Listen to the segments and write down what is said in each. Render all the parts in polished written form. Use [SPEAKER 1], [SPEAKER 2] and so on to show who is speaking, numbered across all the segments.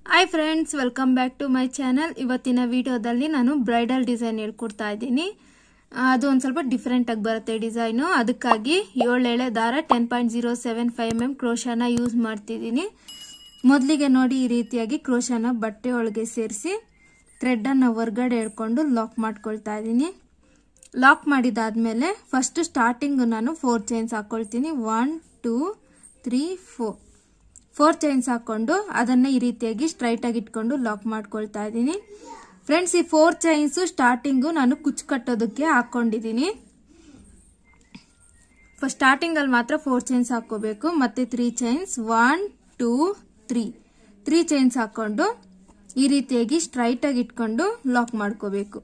[SPEAKER 1] Hi friends, welcome back to my channel. ಇವತ್ತಿನ ವಿಡಿಯೋದಲ್ಲಿ ನಾನು ಬ್ರೈಡಲ್ ಡಿಸೈನ್ ಹೇಳ್ಕೊಡ್ತಾ ಇದ್ದೀನಿ। ಅದು ಒಂದು ಸ್ವಲ್ಪ ಡಿಫರೆಂಟ್ ಆಗಿ ಬರುತ್ತೆ ಡಿಸೈನ್। ಅದಕ್ಕಾಗಿ 7 ಎಳೆ ದಾರ 10.075 mm ಕ್ರೋಶಾನ ಯೂಸ್ ಮಾಡ್ತಿದ್ದೀನಿ। ಮೊದಲಿಗೆ ನೋಡಿ ಈ ರೀತಿಯಾಗಿ ಕ್ರೋಶಾನ ಬಟ್ಟೆ ಒಳಗೆ ಸೇರಿಸಿ ಥ್ರೆಡ್ ಅನ್ನು ಹೊರಗಡೆ ಎಳ್ಕೊಂಡು ಲಾಕ್ ಮಾಡ್ಕೊಳ್ತಾ ಇದ್ದೀನಿ। ಲಾಕ್ ಮಾಡಿದಾದ್ಮೇಲೆ ಫಸ್ಟ್ ಸ್ಟಾರ್ಟಿಂಗ್ ನಾನು 4 ಚೈನ್ಸ್ ಹಾಕೊಳ್ತೀನಿ। 1 2 3 4 ಚೈನ್ಸ್ ಹಾಕೊಂಡು ಅದನ್ನ ಈ ರೀತಿಯಾಗಿ ಸ್ಟ್ರೈಟ್ ಆಗಿ ಇಟ್ಕೊಂಡು ಲಾಕ್ ಮಾಡ್ಕೊಳ್ತಾ ಇದ್ದೀನಿ। ಫ್ರೆಂಡ್ಸ್, ಈ 4 ಚೈನ್ಸ್ ಸ್ಟಾರ್ಟಿಂಗ್ ನಾನು ಕುಚ್ಚು ಕಟ್ಟೋದಕ್ಕೆ ಹಾಕೊಂಡಿದ್ದೀನಿ। ಫಸ್ಟ್ ಸ್ಟಾರ್ಟಿಂಗ್ ಅಲ್ಲಿ ಮಾತ್ರ 4 ಚೈನ್ಸ್ ಹಾಕೋಬೇಕು। ಮತ್ತೆ 3 ಚೈನ್ಸ್ 1 2 3 ಚೈನ್ಸ್ ಹಾಕೊಂಡು ಈ ರೀತಿಯಾಗಿ ಸ್ಟ್ರೈಟ್ ಆಗಿ ಇಟ್ಕೊಂಡು ಲಾಕ್ ಮಾಡ್ಕೋಬೇಕು।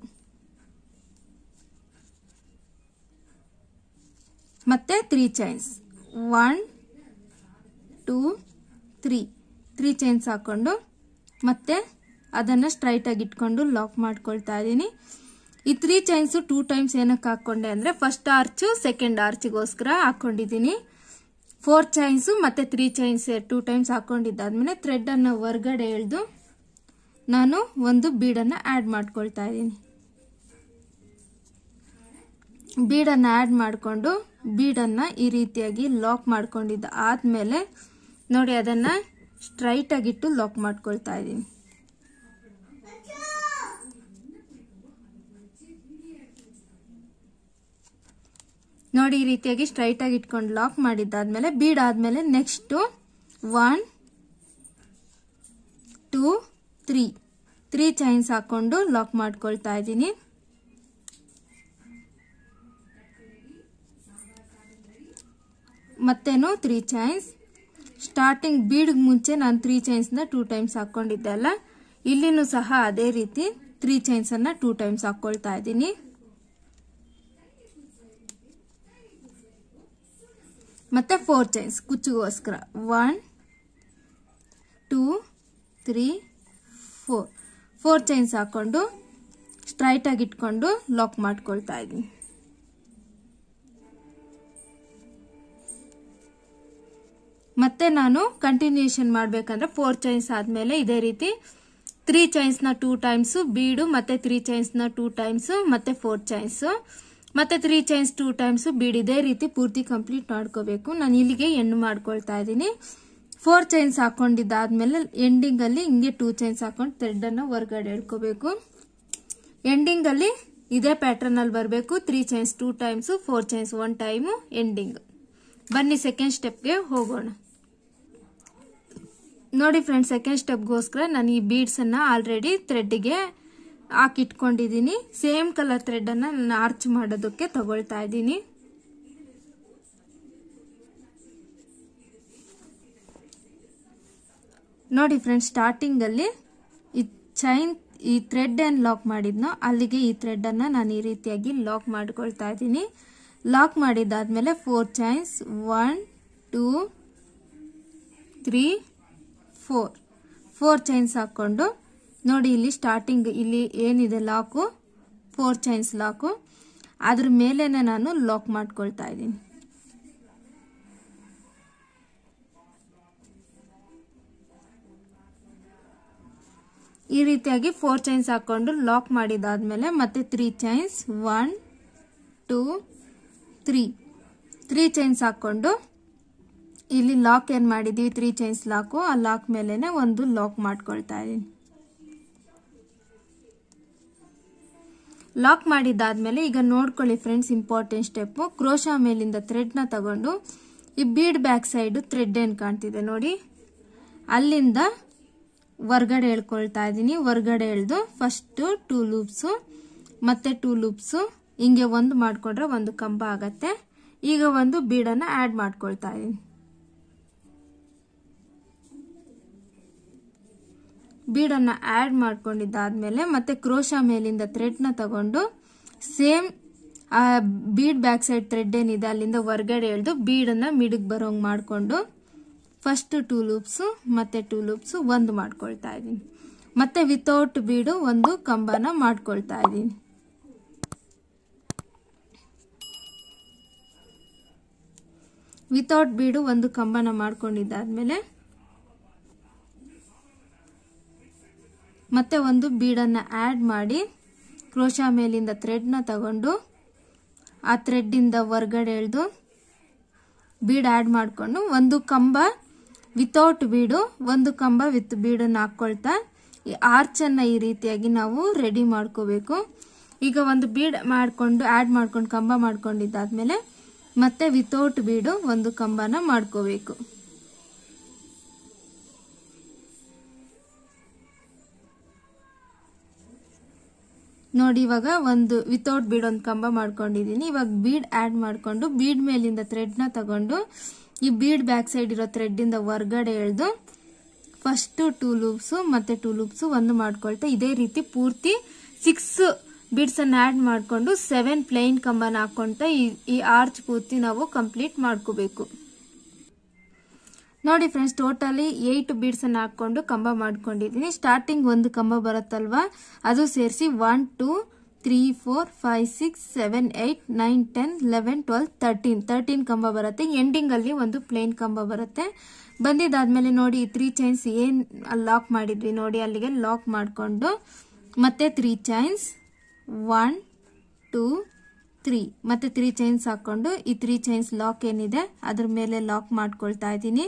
[SPEAKER 1] ಮತ್ತೆ 3 ಚೈನ್ಸ್ 1 2 3 ಚೈನ್ಸ್ ಹಾಕೊಂಡು ಮತ್ತೆ ಅದನ್ನ ಸ್ಟ್ರೈಟ್ ಆಗಿ ಇಟ್ಕೊಂಡು ಲಾಕ್ ಮಾಡ್ಕೊಳ್ತಾ ಇದ್ದೀನಿ। ಈ 3 ಚೈನ್ಸ್ 2 ಟೈಮ್ಸ್ ಏನಕ್ಕೆ ಹಾಕೊಂಡೆ ಅಂದ್ರೆ ಫಸ್ಟ್ ಆರ್ಚ್ ಸೆಕೆಂಡ್ ಆರ್ಚ್ಗೋಸ್ಕರ ಹಾಕೊಂಡಿದ್ದೀನಿ। 4 ಚೈನ್ಸ್ ಮತ್ತೆ 3 ಚೈನ್ಸ್ 2 ಟೈಮ್ಸ್ ಹಾಕೊಂಡಿದ್ದಾದ್ಮೇಲೆ ಥ್ರೆಡ್ ಅನ್ನ ಹೊರಗಡೆ ಎಳೆದು ನಾನು ಒಂದು ಬೀಡನ್ನ ಆಡ್ ಮಾಡ್ಕೊಳ್ತಾ ಇದ್ದೀನಿ। ಬೀಡನ್ನ ಆಡ್ ಮಾಡಿಕೊಂಡು ಬೀಡನ್ನ ಈ ರೀತಿಯಾಗಿ ಲಾಕ್ ಮಾಡ್ಕೊಂಡಿದ್ದ ಆದ್ಮೇಲೆ ನೋಡಿ ಅದನ್ನ ಸ್ಟ್ರೈಟ್ ಆಗಿಟ್ಟು ಲಾಕ್ ಮಾಡ್ಕೊಳ್ತಾ ಇದ್ದೀನಿ। ನೋಡಿ ಈ ರೀತಿಯಾಗಿ ಸ್ಟ್ರೈಟ್ ಆಗಿ ಇಟ್ಕೊಂಡು ಲಾಕ್ ಮಾಡಿದ್ದಾದ್ಮೇಲೆ ಬೀಡ್ ಆದ್ಮೇಲೆ ನೆಕ್ಸ್ಟ್ 1 2 3 ಚೈನ್ಸ್ ಹಾಕೊಂಡು ಲಾಕ್ ಮಾಡ್ಕೊಳ್ತಾ ಇದ್ದೀನಿ। ಮತ್ತೇನು 3 ಚೈನ್ಸ್ ಸ್ಟಾರ್ಟಿಂಗ್ ಬೀಡ್ ಮುಂಚೆ ನಾನು 3 ಚೈನ್ಸ್ ನ 2 ಟೈಮ್ಸ್ ಹಾಕೊಂಡಿದ್ದೆ ಅಲ್ಲ, ಇಲ್ಲಿನೂ ಸಹ ಅದೇ ರೀತಿ 3 ಚೈನ್ಸ್ ಅನ್ನ 2 ಟೈಮ್ಸ್ ಹಾಕೊಳ್ತಾ ಇದ್ದೀನಿ। ಮತ್ತೆ 4 ಚೈನ್ಸ್ ಕುಚ್ಚಿಗೋಸ್ಕರ 1 2 3 4 ಚೈನ್ಸ್ ಹಾಕೊಂಡು ಸ್ಟ್ರೈಟ್ ಆಗಿ ಇಟ್ಕೊಂಡು ಲಾಕ್ ಮಾಡ್ಕೊಳ್ತಾ ಇದ್ದೀನಿ। ಮತ್ತೆ ನಾನು ಕಂಟಿನ್ಯೂಷನ್ ಮಾಡಬೇಕಂದ್ರೆ 4 ಚೈನ್ಸ್ ಆದ್ಮೇಲೆ ಇದೇ ರೀತಿ 3 ಚೈನ್ಸ್ ನ 2 ಟೈಮ್ಸ್ ಬೀಡು ಮತ್ತೆ 3 ಚೈನ್ಸ್ ನ 2 ಟೈಮ್ಸ್ ಮತ್ತೆ 4 ಚೈನ್ಸ್ ಮತ್ತೆ 3 ಚೈನ್ಸ್ 2 ಟೈಮ್ಸ್ ಬೀಡ್ ಇದೇ ರೀತಿ ಪೂರ್ತಿ ಕಂಪ್ಲೀಟ್ ಮಾಡ್ಕೋಬೇಕು। ನಾನು ಇಲ್ಲಿಗೆ ಎಂಡ್ ಮಾಡ್ಕೊಳ್ತಾ ಇದ್ದೀನಿ। 4 ಚೈನ್ಸ್ ಹಾಕೊಂಡಿದ್ದಾದ್ಮೇಲೆ ಎಂಡಿಂಗ್ ಅಲ್ಲಿ ಹಿಂಗೆ 2 ಚೈನ್ಸ್ ಹಾಕೊಂಡು ಥ್ರೆಡ್ ಅನ್ನ ಹೊರಗಡೆ ಎಳ್ಕೋಬೇಕು। ಎಂಡಿಂಗ್ ಅಲ್ಲಿ ಇದೇ ಪ್ಯಾಟರ್ನ್ ಅಲ್ಲಿ ಬರಬೇಕು। 3 chains 2 times 4 chains 1 time ending. ಬನ್ನಿ ಸೆಕೆಂಡ್ ಸ್ಟೆಪ್ಗೆ ಹೋಗೋಣ। ನೋಡಿ ಫ್ರೆಂಡ್ಸ್, ಸೆಕೆಂಡ್ ಸ್ಟೆಪ್ಗೋಸ್ಕರ ನಾನು ಈ ಬೀಡ್ಸ್ ಅನ್ನ ಆಲ್ರೆಡಿ ಥ್ರೆಡ್ಗೆ ಹಾಕಿಟ್ಕೊಂಡಿದ್ದೀನಿ। ಸೇಮ್ ಕಲರ್ ಥ್ರೆಡ್ ಅನ್ನ ನಾನು ಆರ್ಚ್ ಮಾಡೋದಕ್ಕೆ ತಗೊಳ್ತಾ ಇದ್ದೀನಿ। ನೋಡಿ ಫ್ರೆಂಡ್ಸ್, ಸ್ಟಾರ್ಟಿಂಗ್ ಅಲ್ಲಿ ಈ ಥ್ರೆಡ್ ಏನ್ ಲಾಕ್ ಮಾಡಿದ್ನೋ ಅಲ್ಲಿಗೆ ಈ ಥ್ರೆಡ್ ಅನ್ನ ನಾನು ಈ ರೀತಿಯಾಗಿ ಲಾಕ್ ಮಾಡ್ಕೊಳ್ತಾ ಇದ್ದೀನಿ। ಲಾಕ್ ಮಾಡಿದಾದ್ಮೇಲೆ 4 ಚೈನ್ಸ್ 1 2 3 4 ಚೈನ್ಸ್ ಹಾಕೊಂಡು ನೋಡಿ ಇಲ್ಲಿ ಸ್ಟಾರ್ಟಿಂಗ್ ಇಲ್ಲಿ ಏನಿದೆ ಲಾಕು 4 ಚೈನ್ಸ್ ಲಾಕು ಅದ್ರ ಮೇಲೇನೆ ನಾನು ಲಾಕ್ ಮಾಡ್ಕೊಳ್ತಾ ಇದ್ದೀನಿ। ಈ ರೀತಿಯಾಗಿ 4 ಚೈನ್ಸ್ ಹಾಕೊಂಡು ಲಾಕ್ ಮಾಡಿದಾದ್ಮೇಲೆ ಮತ್ತೆ 3 ಚೈನ್ಸ್ 1 2 3 ಚೈನ್ಸ್ ಹಾಕೊಂಡು ಇಲ್ಲಿ ಲಾಕ್ ಏನ್ ಮಾಡಿದೀವಿ 3 ಚೈನ್ಸ್ ಲಾಕು ಆ ಲಾಕ್ ಮೇಲೆನೆ ಒಂದು ಲಾಕ್ ಮಾಡ್ಕೊಳ್ತಾ ಇದೀನಿ। ಲಾಕ್ ಮಾಡಿದಾದ್ಮೇಲೆ ಈಗ ನೋಡ್ಕೊಳ್ಳಿ ಫ್ರೆಂಡ್ಸ್, ಇಂಪಾರ್ಟೆಂಟ್ ಸ್ಟೆಪ್ ಕ್ರೋಶಾ ಮೇಲಿಂದ ಥ್ರೆಡ್ ನ ತಗೊಂಡು ಈ ಬೀಡ್ ಬ್ಯಾಕ್ ಸೈಡ್ ಥ್ರೆಡ್ ಏನ್ ಕಾಣ್ತಿದೆ ನೋಡಿ ಅಲ್ಲಿಂದ ಹೊರಗಡೆ ಎಳ್ಕೊಳ್ತಾ ಇದೀನಿ। ಹೊರಗಡೆ ಎಳ್ದು ಫಸ್ಟ್ 2 ಲೂಪ್ಸ್ ಮತ್ತೆ 2 ಲೂಪ್ಸ್ ಹಿಂಗೆ ಒಂದು ಮಾಡ್ಕೊಂಡ್ರೆ ಒಂದು ಕಂಬ ಆಗತ್ತೆ। ಈಗ ಒಂದು ಬೀಡನ್ನ ಆಡ್ ಮಾಡ್ಕೊಳ್ತಾ ಇದೀನಿ। ಬೀಡನ್ನ ಆಡ್ ಮಾಡ್ಕೊಂಡಿದ್ದಾದ್ಮೇಲೆ ಮತ್ತೆ ಕ್ರೋಶಾ ಮೇಲಿಂದ ಥ್ರೆಡ್ ನ ತಗೊಂಡು same bead back side thread ಏನಿದೆ ಅಲ್ಲಿಂದ ಹೊರಗಡೆ ಎಳೆದು ಬೀಡನ್ನ ಮಿಡಿಗ್ ಬರೋಂಗ್ ಮಾಡ್ಕೊಂಡು ಫಸ್ಟ್ 2 ಲೂಪ್ಸ್ ಮತ್ತೆ 2 ಲೂಪ್ಸ್ ಒಂದು ಮಾಡ್ಕೊಳ್ತಾ ಇದೀನಿ। ಮತ್ತೆ ವಿತೌಟ್ ಬೀಡು ಒಂದು ಕಂಬನ ಮಾಡ್ಕೊಳ್ತಾ ಇದೀನಿ। ವಿತೌಟ್ ಬೀಡು ಒಂದು ಕಂಬನ ಮಾಡ್ಕೊಂಡಿದ್ದಾದ್ಮೇಲೆ ಮತ್ತೆ ಒಂದು ಬೀಡನ್ನು ಆ್ಯಡ್ ಮಾಡಿ ಕ್ರೋಶಾ ಮೇಲಿಂದ ಥ್ರೆಡ್ನ ತಗೊಂಡು ಆ ಥ್ರೆಡ್ಡಿಂದ ಹೊರಗಡೆ ಎಳೆದು ಬೀಡ್ ಆ್ಯಡ್ ಮಾಡಿಕೊಂಡು ಒಂದು ಕಂಬ ವಿತೌಟ್ ಬೀಡು, ಒಂದು ಕಂಬ ವಿತ್ ಬೀಡನ್ನು ಹಾಕ್ಕೊಳ್ತಾ ಈ ಆರ್ಚನ್ನು ಈ ರೀತಿಯಾಗಿ ನಾವು ರೆಡಿ ಮಾಡ್ಕೋಬೇಕು. ಈಗ ಒಂದು ಬೀಡ್ ಮಾಡಿಕೊಂಡು ಆ್ಯಡ್ ಮಾಡ್ಕೊಂಡು ಕಂಬ ಮಾಡ್ಕೊಂಡಿದ್ದಾದ್ಮೇಲೆ ಮತ್ತೆ ವಿತೌಟ್ ಬೀಡು ಒಂದು ಕಂಬನ ಮಾಡ್ಕೋಬೇಕು. ನೋಡಿ ಇವಾಗ ಒಂದು ವಿತೌಟ್ ಬೀಡ್ ಒಂದು ಕಂಬ ಮಾಡ್ಕೊಂಡಿದ್ದೀನಿ. ಇವಾಗ ಬೀಡ್ ಆ್ಯಡ್ ಮಾಡಿಕೊಂಡು ಬೀಡ್ ಮೇಲಿಂದ ಥ್ರೆಡ್ನ ತಗೊಂಡು ಈ ಬೀಡ್ ಬ್ಯಾಕ್ ಸೈಡ್ ಇರೋ ಥ್ರೆಡ್ಡಿಂದ ಹೊರಗಡೆ ಎಳೆದು ಫಸ್ಟ್ 2 ಲೂಪ್ಸು ಮತ್ತೆ 2 ಲೂಪ್ಸು ಒಂದು ಮಾಡ್ಕೊಳ್ತಾ ಇದೇ ರೀತಿ ಪೂರ್ತಿ 6 ಬೀಡ್ಸ್ ಅನ್ನು ಆ್ಯಡ್ ಮಾಡಿಕೊಂಡು 7 ಪ್ಲೇನ್ ಕಂಬನ ಹಾಕೊಂತ ಈ ಆರ್ಚ್ ಪೂರ್ತಿ ನಾವು ಕಂಪ್ಲೀಟ್ ಮಾಡ್ಕೋಬೇಕು. ನೋಡಿ ಫ್ರೆಂಡ್ಸ್, ಟೋಟಲಿ 8 ಬೀಡ್ಸ್ ಅನ್ನು ಹಾಕೊಂಡು ಕಂಬ ಮಾಡ್ಕೊಂಡಿದ್ದೀನಿ. ಸ್ಟಾರ್ಟಿಂಗ್ ಒಂದು ಕಂಬ ಬರುತ್ತಲ್ವಾ, ಅದು ಸೇರಿಸಿ 1 2 3 4 5 6 7 8 9 10 11 12 13 ಕಂಬ ಬರುತ್ತೆ. ಎಂಡಿಂಗ್ ಅಲ್ಲಿ ಒಂದು ಪ್ಲೇನ್ ಕಂಬ ಬರುತ್ತೆ. ಬಂದಿದ್ದಾದ್ಮೇಲೆ ನೋಡಿ ಈ 3 ಚೈನ್ಸ್ ಏನ್ ಲಾಕ್ ಮಾಡಿದ್ವಿ ನೋಡಿ ಅಲ್ಲಿಗೆ ಲಾಕ್ ಮಾಡಿಕೊಂಡು ಮತ್ತೆ 3 ಚೈನ್ಸ್ 1 2 3 ಮತ್ತೆ 3 ಚೈನ್ಸ್ ಹಾಕೊಂಡು ಈ 3 ಚೈನ್ಸ್ ಲಾಕ್ ಏನಿದೆ ಅದ್ರ ಮೇಲೆ ಲಾಕ್ ಮಾಡ್ಕೊಳ್ತಾ ಇದ್ದೀನಿ.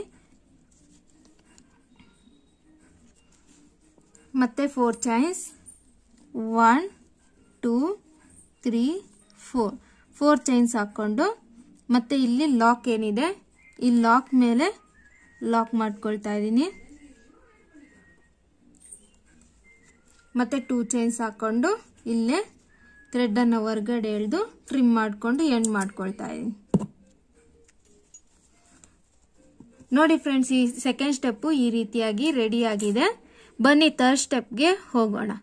[SPEAKER 1] ಮತ್ತೆ 4 ಚೈನ್ಸ್ 1 2 3 4 ಚೈನ್ಸ್ ಹಾಕೊಂಡು ಮತ್ತೆ ಇಲ್ಲಿ ಲಾಕ್ ಏನಿದೆ ಈ ಲಾಕ್ ಮೇಲೆ ಲಾಕ್ ಮಾಡ್ಕೊಳ್ತಾ ಇದ್ದೀನಿ. ಮತ್ತೆ 2 ಚೈನ್ಸ್ ಹಾಕೊಂಡು ಇಲ್ಲೇ ಥ್ರೆಡ್ ಅನ್ನು ಹೊರಗಡೆ ಎಳೆದು ಟ್ರಿಮ್ ಮಾಡಿಕೊಂಡು ಎಂಡ್ ಮಾಡ್ಕೊಳ್ತಾ ಇದ್ದೀನಿ. ನೋಡಿ ಫ್ರೆಂಡ್ಸ್, ಈ ಸೆಕೆಂಡ್ ಸ್ಟೆಪ್ ಈ ರೀತಿಯಾಗಿ ರೆಡಿ ಆಗಿದೆ. ಬನ್ನಿ ಥರ್ಡ್ ಸ್ಟೆಪ್ಗೆ ಹೋಗೋಣ.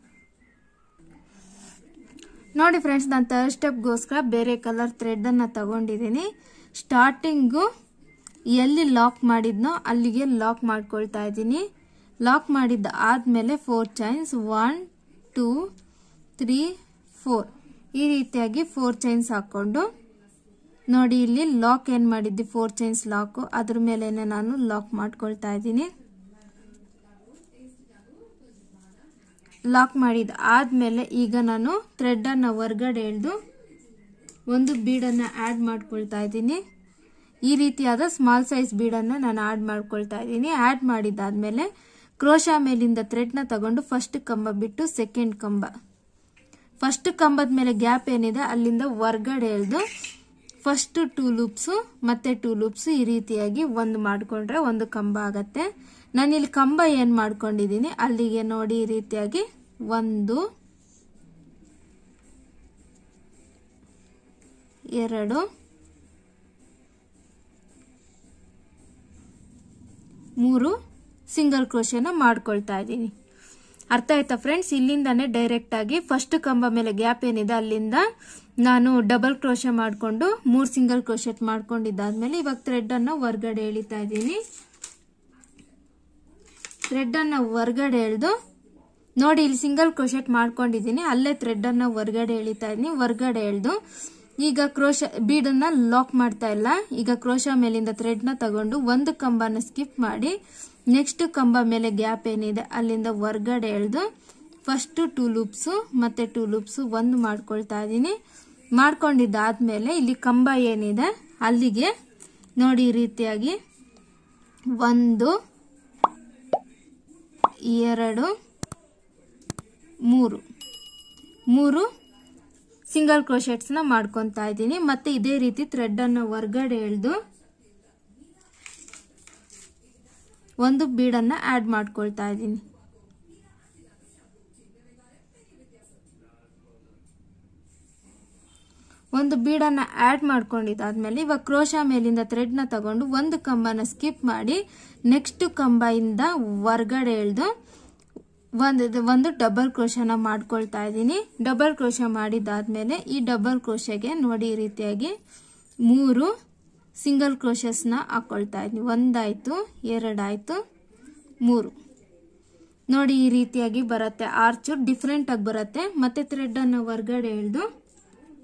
[SPEAKER 1] ನೋಡಿ ಫ್ರೆಂಡ್ಸ್, ನಾನು ಥರ್ಡ್ ಸ್ಟೆಪ್ಗೋಸ್ಕರ ಬೇರೆ ಕಲರ್ ಥ್ರೆಡ್ ಅನ್ನ ತಗೊಂಡಿದ್ದೀನಿ. ಸ್ಟಾರ್ಟಿಂಗು ಎಲ್ಲಿ ಲಾಕ್ ಮಾಡಿದ್ನೋ ಅಲ್ಲಿಗೆ ಲಾಕ್ ಮಾಡ್ಕೊಳ್ತಾ ಇದ್ದೀನಿ. ಲಾಕ್ ಮಾಡಿದ್ದ ಆದ್ಮೇಲೆ 4 ಚೈನ್ಸ್ 1 2 3 4 ಈ ರೀತಿಯಾಗಿ 4 ಚೈನ್ಸ್ ಹಾಕೊಂಡು ನೋಡಿ ಇಲ್ಲಿ ಲಾಕ್ ಏನ್ ಮಾಡಿದ್ದಿ 4 ಚೈನ್ಸ್ ಲಾಕ್ ಅದ್ರ ಮೇಲೆನೆ ನಾನು ಲಾಕ್ ಮಾಡ್ಕೊಳ್ತಾ ಇದ್ದೀನಿ. ಲಾಕ್ ಮಾಡಿದ ಆದ್ಮೇಲೆ ಈಗ ನಾನು ಥ್ರೆಡ್ ಅನ್ನ ಹೊರಗಡೆ ಎಳೆದು ಒಂದು ಬೀಡನ್ನ ಆಡ್ ಮಾಡ್ಕೊಳ್ತಾ ಇದ್ದೀನಿ. ಈ ರೀತಿಯಾದ ಸ್ಮಾಲ್ ಸೈಜ್ ಬೀಡನ್ನ ನಾನು ಆಡ್ ಮಾಡ್ಕೊಳ್ತಾ ಇದ್ದೀನಿ. ಆಡ್ ಮಾಡಿದಾದ್ಮೇಲೆ ಕ್ರೋಶಾ ಮೇಲಿಂದ ಥ್ರೆಡ್ನ ತಗೊಂಡು ಫಸ್ಟ್ ಕಂಬ ಬಿಟ್ಟು ಸೆಕೆಂಡ್ ಕಂಬ, ಫಸ್ಟ್ ಕಂಬದ ಮೇಲೆ ಗ್ಯಾಪ್ ಏನಿದೆ ಅಲ್ಲಿಂದ ಹೊರಗಡೆ ಎಳೆದು ಫಸ್ಟ್ 2 ಲೂಪ್ಸು ಮತ್ತೆ 2 ಲೂಪ್ಸ್ ಈ ರೀತಿಯಾಗಿ ಒಂದು ಮಾಡ್ಕೊಂಡ್ರೆ ಒಂದು ಕಂಬ ಆಗತ್ತೆ. ನಾನಿಲ್ಲಿ ಕಂಬ ಏನ್ ಮಾಡ್ಕೊಂಡಿದ್ದೀನಿ ಅಲ್ಲಿಗೆ ನೋಡಿ ಈ ರೀತಿಯಾಗಿ 1 2 3 ಸಿಂಗಲ್ ಕ್ರೋಶೆನ ಮಾಡ್ಕೊಳ್ತಾ ಇದ್ದೀನಿ. ಅರ್ಥ ಆಯ್ತಾ ಫ್ರೆಂಡ್ಸ್? ಇಲ್ಲಿಂದಾನೆ ಡೈರೆಕ್ಟ್ ಆಗಿ ಫಸ್ಟ್ ಕಂಬ ಮೇಲೆ ಗ್ಯಾಪ್ ಏನಿದೆ ಅಲ್ಲಿಂದ ನಾನು ಡಬಲ್ ಕ್ರೋಶೆ ಮಾಡಿಕೊಂಡು 3 ಸಿಂಗಲ್ ಕ್ರೋಶೆಟ್ ಮಾಡ್ಕೊಂಡಿದ್ದಾದ್ಮೇಲೆ ಇವಾಗ ಥ್ರೆಡ್ ಅನ್ನ ಹೊರಗಡೆ ಎಳಿತಾ ಇದ್ದೀನಿ. ಥ್ರೆಡ್ ಅನ್ನ ಹೊರಗಡೆ ಎಳೆದು ನೋಡಿ ಇಲ್ಲಿ ಸಿಂಗಲ್ ಕ್ರೋಶೆಟ್ ಮಾಡ್ಕೊಂಡಿದ್ದೀನಿ, ಅಲ್ಲೇ ಥ್ರೆಡ್ ಅನ್ನ ಹೊರಗಡೆ ಎಳಿತಾ ಇದ್ದೀನಿ. ಹೊರಗಡೆ ಎಳೆದು ಈಗ ಕ್ರೋಶ ಬೀಡನ್ನ ಲಾಕ್ ಮಾಡ್ತಾ ಇಲ್ಲ. ಈಗ ಕ್ರೋಶಾ ಮೇಲಿಂದ ಥ್ರೆಡ್ ನ ತಗೊಂಡು ಒಂದು ಕಂಬನ ಸ್ಕಿಪ್ ಮಾಡಿ ನೆಕ್ಸ್ಟ್ ಕಂಬ ಮೇಲೆ ಗ್ಯಾಪ್ ಏನಿದೆ ಅಲ್ಲಿಂದ ಹೊರಗಡೆ ಎಳೆದು ಫಸ್ಟ್ 2 ಲೂಪ್ಸ್ ಮತ್ತೆ 2 ಲೂಪ್ಸ್ ಒಂದು ಮಾಡ್ಕೊಳ್ತಾ ಇದ್ದೀನಿ. ಮಾಡ್ಕೊಂಡಿದ್ದಾದ್ಮೇಲೆ ಇಲ್ಲಿ ಕಂಬ ಏನಿದೆ ಅಲ್ಲಿಗೆ ನೋಡಿ ಈ ರೀತಿಯಾಗಿ 1 2 3 ಸಿಂಗಲ್ ಕ್ರೋಶೆಟ್ಸ್ ನ ಮಾಡ್ಕೊಂತಾ ಇದ್ದೀನಿ. ಮತ್ತೆ ಇದೇ ರೀತಿ ಥ್ರೆಡ್ ಅನ್ನು ಹೊರಗಡೆ ಎಳೆದು ಒಂದು ಬೀಡನ್ನ ಆಡ್ ಮಾಡ್ಕೊಳ್ತಾ ಇದ್ದೀನಿ. ಒಂದು ಬೀಡನ್ನ ಆಡ್ ಮಾಡ್ಕೊಂಡಿದ್ದಾದ್ಮೇಲೆ ಇವಾಗ ಕ್ರೋಶಾ ಮೇಲಿಂದ ಥ್ರೆಡ್ ನ ತಗೊಂಡು ಒಂದು ಕಂಬನ ಸ್ಕಿಪ್ ಮಾಡಿ ನೆಕ್ಸ್ಟ್ ಕಂಬ ಇಂದ ಹೊರಗಡೆ ಎಳೆದು ಒಂದು ಡಬಲ್ ಕ್ರೋಶನ ಮಾಡ್ಕೊಳ್ತಾ ಇದ್ದೀನಿ. ಡಬಲ್ ಕ್ರೋಶ ಮಾಡಿದಾದ್ಮೇಲೆ ಈ ಡಬಲ್ ಕ್ರೋಶಗೆ ನೋಡಿ ಈ ರೀತಿಯಾಗಿ 3 ಸಿಂಗಲ್ ಕ್ರೋಶಸ್ ನ ಹಾಕೊಳ್ತಾ ಇದ್ದೀನಿ. 1 ಆಯ್ತು, 2 ಆಯ್ತು, 3 ನೋಡಿ ಈ ರೀತಿಯಾಗಿ ಬರುತ್ತೆ. ಆರ್ಚ್ ಡಿಫ್ರೆಂಟ್ ಆಗಿ ಬರುತ್ತೆ. ಮತ್ತೆ ಥ್ರೆಡ್ ಅನ್ನು ಹೊರಗಡೆ ಎಳೆದು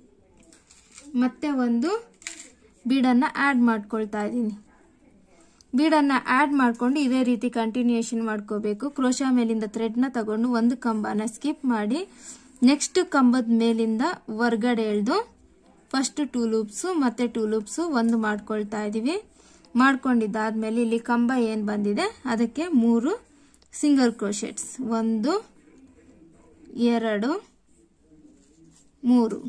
[SPEAKER 1] ಮತ್ತೆ ಒಂದು ಬೀಡನ್ನ ಆಡ್ ಮಾಡ್ಕೊಳ್ತಾ ಇದ್ದೀನಿ. ಬೀಡನ್ನು ಆ್ಯಡ್ ಮಾಡಿಕೊಂಡು ಇದೇ ರೀತಿ ಕಂಟಿನ್ಯೂಯೇಷನ್ ಮಾಡ್ಕೋಬೇಕು. ಕ್ರೋಶಾ ಮೇಲಿಂದ ಥ್ರೆಡ್ನ ತಗೊಂಡು ಒಂದು ಕಂಬನ ಸ್ಕಿಪ್ ಮಾಡಿ ನೆಕ್ಸ್ಟ್ ಕಂಬದ ಮೇಲಿಂದ ಹೊರ್ಗಡೆ ಎಳೆದು ಫಸ್ಟ್ 2 ಲೂಪ್ಸು ಮತ್ತೆ 2 ಲೂಪ್ಸು ಒಂದು ಮಾಡ್ಕೊಳ್ತಾ ಇದ್ದೀವಿ. ಮಾಡ್ಕೊಂಡಿದ್ದಾದ್ಮೇಲೆ ಇಲ್ಲಿ ಕಂಬ ಏನು ಬಂದಿದೆ ಅದಕ್ಕೆ 3 ಸಿಂಗಲ್ ಕ್ರೋಶೆಟ್ಸ್, 1 2 3.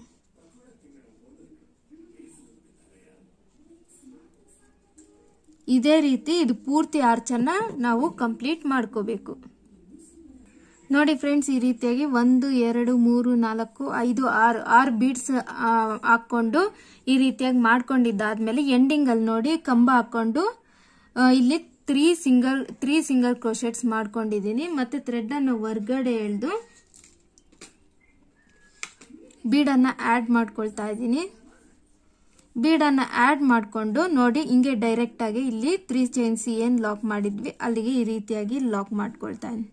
[SPEAKER 1] ಇದೇ ರೀತಿ ಇದು ಪೂರ್ತಿ ಆರ್ಚನ್ನ ನಾವು ಕಂಪ್ಲೀಟ್ ಮಾಡ್ಕೋಬೇಕು. ನೋಡಿ ಫ್ರೆಂಡ್ಸ್, ಈ ರೀತಿಯಾಗಿ 1 2 3 4 5 6 ಬೀಡ್ಸ್ ಹಾಕೊಂಡು ಈ ರೀತಿಯಾಗಿ ಮಾಡ್ಕೊಂಡಿದ್ದಾದ್ಮೇಲೆ ಎಂಡಿಂಗ್ ಅಲ್ಲಿ ನೋಡಿ ಕಂಬ ಹಾಕೊಂಡು ಇಲ್ಲಿ 3 ಸಿಂಗಲ್ ಕ್ರೋಶೆಟ್ಸ್ ಮಾಡ್ಕೊಂಡಿದ್ದೀನಿ. ಮತ್ತೆ ಥ್ರೆಡ್ ಅನ್ನು ಹೊರಗಡೆ ಎಳೆದು ಬೀಡನ್ನ ಆಡ್ ಮಾಡ್ಕೊಳ್ತಾ ಇದ್ದೀನಿ. ಬೀಡನ್ನ ಆಡ್ ಮಾಡಿಕೊಂಡು ನೋಡಿ ಹಿಂಗೆ ಡೈರೆಕ್ಟ್ ಆಗಿ ಇಲ್ಲಿ 3 ಚೈನ್ಸ್ ಏನು ಲಾಕ್ ಮಾಡಿದ್ವಿ ಅಲ್ಲಿಗೆ ಈ ರೀತಿಯಾಗಿ ಲಾಕ್ ಮಾಡ್ಕೊಳ್ತಾ ಇದ್ದೀನಿ.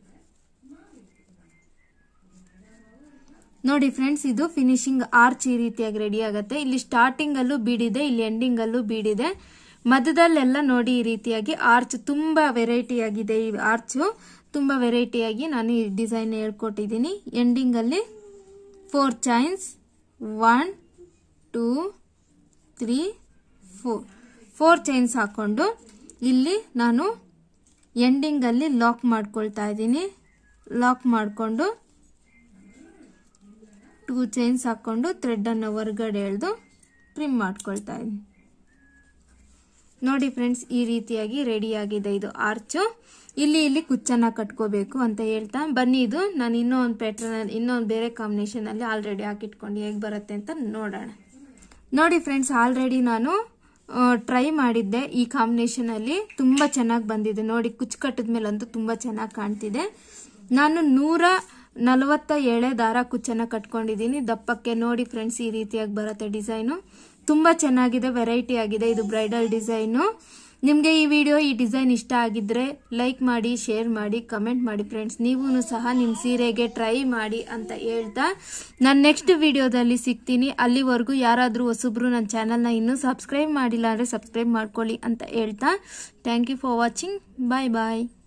[SPEAKER 1] ನೋಡಿ ಫ್ರೆಂಡ್ಸ್, ಇದು ಫಿನಿಶಿಂಗ್ ಆರ್ಚ್ ಈ ರೀತಿಯಾಗಿ ರೆಡಿ ಆಗುತ್ತೆ. ಇಲ್ಲಿ ಸ್ಟಾರ್ಟಿಂಗ್ ಅಲ್ಲೂ ಬೀಡಿದೆ, ಇಲ್ಲಿ ಎಂಡಿಂಗ್ ಅಲ್ಲೂ ಬೀಡಿದೆ, ಮಧ್ಯದಲ್ಲೆಲ್ಲ ನೋಡಿ ಈ ರೀತಿಯಾಗಿ ಆರ್ಚ್ ತುಂಬಾ ವೆರೈಟಿ ಆಗಿದೆ. ಈ ಆರ್ಚು ತುಂಬಾ ವೆರೈಟಿಯಾಗಿ ನಾನು ಈ ಡಿಸೈನ್ ಹೇಳ್ಕೊಟ್ಟಿದ್ದೀನಿ. ಎಂಡಿಂಗ್ ಅಲ್ಲಿ 4 ಚೈನ್ಸ್ 1 2 3 4 ಚೈನ್ಸ್ ಹಾಕೊಂಡು ಇಲ್ಲಿ ನಾನು ಎಂಡಿಂಗ್ ಅಲ್ಲಿ ಲಾಕ್ ಮಾಡ್ಕೊಳ್ತಾ ಇದ್ದೀನಿ. ಲಾಕ್ ಮಾಡಿಕೊಂಡು 2 ಚೈನ್ಸ್ ಹಾಕೊಂಡು ಥ್ರೆಡ್ ಅನ್ನು ಹೊರಗಡೆ ಎಳೆದು ಟ್ರಿಮ್ ಮಾಡ್ಕೊಳ್ತಾ ಇದ್ದೀನಿ. ನೋಡಿ ಫ್ರೆಂಡ್ಸ್, ಈ ರೀತಿಯಾಗಿ ರೆಡಿ ಆಗಿದೆ ಇದು ಆರ್ಚು. ಇಲ್ಲಿ ಕುಚ್ಚನ್ನ ಕಟ್ಕೋಬೇಕು ಅಂತ ಹೇಳ್ತಾ ಬನ್ನಿ, ಇದು ನಾನು ಇನ್ನೊಂದು ಪ್ಯಾಟರ್ನ್ ಇನ್ನೊಂದು ಬೇರೆ ಕಾಂಬಿನೇಷನ್ ಅಲ್ಲಿ ಆಲ್ರೆಡಿ ಹಾಕಿಟ್ಕೊಂಡು ಹೇಗೆ ಬರುತ್ತೆ ಅಂತ ನೋಡೋಣ. ನೋಡಿ ಫ್ರೆಂಡ್ಸ್, ಆಲ್ರೆಡಿ ನಾನು ಟ್ರೈ ಮಾಡಿದ್ದೆ. ಈ ಕಾಂಬಿನೇಷನ್ ಅಲ್ಲಿ ತುಂಬಾ ಚೆನ್ನಾಗಿ ಬಂದಿದೆ. ನೋಡಿ ಕುಚ್ಚು ಕಟ್ಟಿದ ಮೇಲಂತೂ ತುಂಬಾ ಚೆನ್ನಾಗಿ ಕಾಣ್ತಿದೆ. ನಾನು 147 ದಾರ ಕುಚ್ಚನ್ನ ಕಟ್ಕೊಂಡಿದ್ದೀನಿ ದಪ್ಪಕ್ಕೆ. ನೋಡಿ ಫ್ರೆಂಡ್ಸ್, ಈ ರೀತಿಯಾಗಿ ಬರುತ್ತೆ ಡಿಸೈನು. ತುಂಬಾ ಚೆನ್ನಾಗಿದೆ, ವೆರೈಟಿ ಆಗಿದೆ. ಇದು ಬ್ರೈಡಲ್ ಡಿಸೈನು. ನಿಮಗೆ ಈ ಡಿಸೈನ್ ಇಷ್ಟ ಆಗಿದ್ರೆ ಲೈಕ್ ಮಾಡಿ, ಶೇರ್ ಮಾಡಿ, ಕಮೆಂಟ್ ಮಾಡಿ ಫ್ರೆಂಡ್ಸ್. ನೀವು ಸಹ ನಿಮ್ಮ ಸೀರೆಗೆ ಟ್ರೈ ಮಾಡಿ ಅಂತ ಹೇಳ್ತಾ ನಾನು ನೆಕ್ಸ್ಟ್ ವಿಡಿಯೋದಲ್ಲಿ ಸಿಗ್ತೀನಿ. ಅಲ್ಲಿವರೆಗೂ ಯಾರಾದರೂ ಹೊಸಬ್ರು ನನ್ನ ಚಾನಲ್ನ ಇನ್ನೂ ಸಬ್ಸ್ಕ್ರೈಬ್ ಮಾಡಿಲ್ಲ ಅಂದರೆ ಸಬ್ಸ್ಕ್ರೈಬ್ ಮಾಡ್ಕೊಳ್ಳಿ ಅಂತ ಹೇಳ್ತಾ thank you for watching. Bye bye.